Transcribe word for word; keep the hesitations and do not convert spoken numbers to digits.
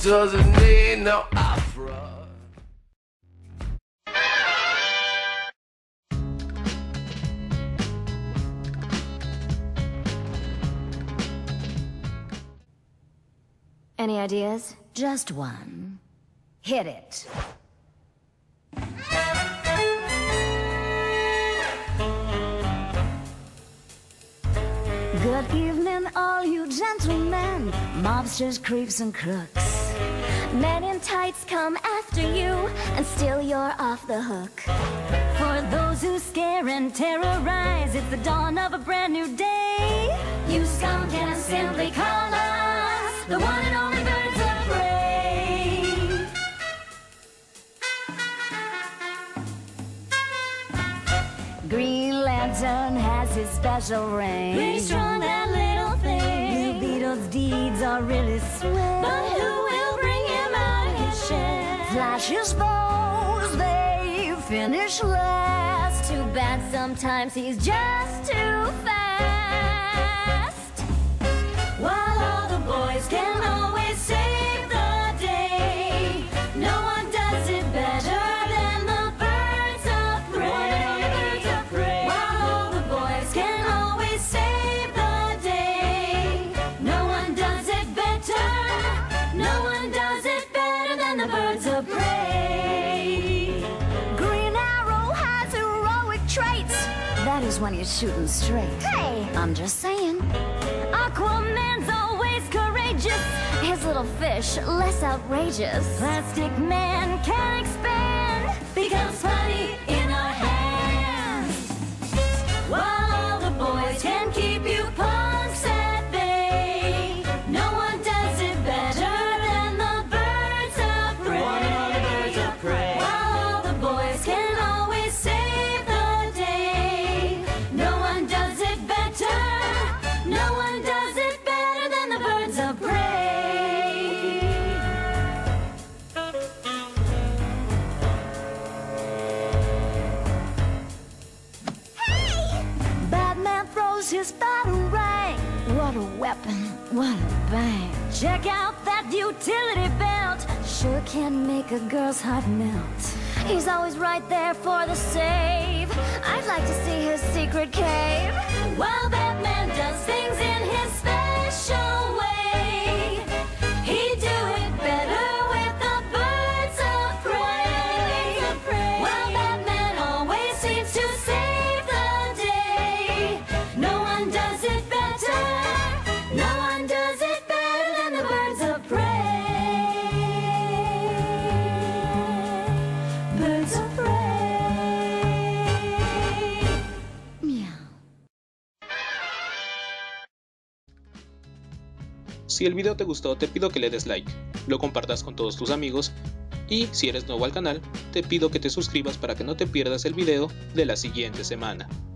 doesn't need no opera. Any ideas? Just one. Hit it. Good evening, all you gentlemen, mobsters, creeps, and crooks. Men in tights come after you, and still you're off the hook. For those who scare and terrorize, it's the dawn of a brand new day. You scum can simply call us the one and only Birds of Prey. Green Lantern has his special ring. Pretty strong, that little thing. Blue Beetle's deeds are really swell. But who will bring him out of his shell? Flash's foes, they finish last. Too bad sometimes he's just too fast. While all the boys can always save the day, no one does it better than the Birds of Prey. While all the boys can always save the day, no one does it better, no one does it better than the Birds of Prey. Green Arrow has heroic traits. That is when he's shooting straight. Hey, I'm just saying. Aquaman's always courageous. His little fish, less outrageous. Plastic Man can expand, becomes putty in our hands. While all the boys can keep you punks at bay, no one does it better than the Birds of Prey. While all the boys can always save the day, no one does it better, no one does it better than the Birds of Prey. Hey! Batman throws his batarang. What a weapon, what a bang. Check out that utility belt. Sure can make a girl's heart melt. He's always right there for the save. I'd like to see his secret cave. While Batman does things in his special way, he'd do it better with the Birds of Prey. While Batman always seems to save the day, no one does it better, no one does it better than the Birds of Prey. Birds of Prey. Meow. Si el video te gustó, te pido que le des like, lo compartas con todos tus amigos y si eres nuevo al canal, te pido que te suscribas para que no te pierdas el video de la siguiente semana.